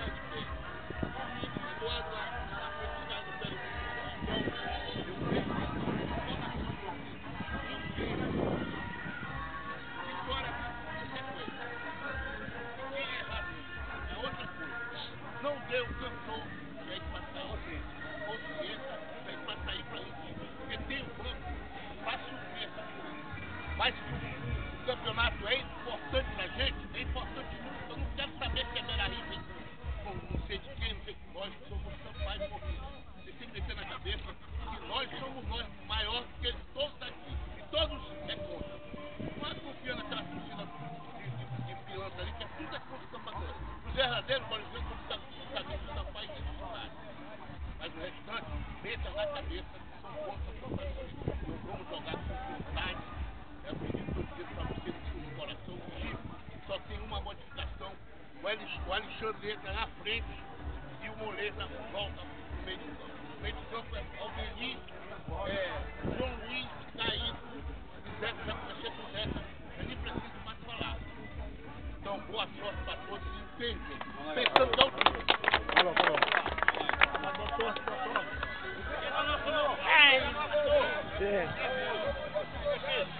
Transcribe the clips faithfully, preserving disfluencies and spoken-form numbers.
de pé. E situado lá na frente do carro do pé do eu penso que agora, qualquer coisa. Quem é errado é outra coisa. Não deu o cantor para ele passar aí. Consciência para ele passar aí para a gente. Porque tem um banco para suprir essa coisa. Mas que o, o campeonato é importante para a gente, é importante muito. Eu não quero saber se é Beira Rio, com não sei de quem, não sei de nós, somos Sampaio Master. Você tem que meter na cabeça que nós somos nós maior que eles todos aqui. E todos é contra. Não é confiando naquela torcida de, de, de pilantra ali, que é tudo é contra o Sampaio. Os verdadeiros, por exemplo, como está o caminho do Sampaio e do Sampaio. Mas o restante, meta na cabeça, são contra o Sampaio. Não vamos jogar com vontade. É o pedido que eu digo para você no coração. O time só tem uma modificação. O Alexandre entra na frente e o Moleza volta no meio do campo. No meio do campo é Albeni, é, João Luiz, Caído, Zeca, já comecei com o Zeca, eu nem preciso mais falar. Então, boa sorte para todos e entendem. Pensando que é o time. Falou, falou.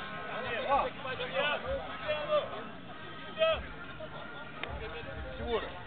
Segura.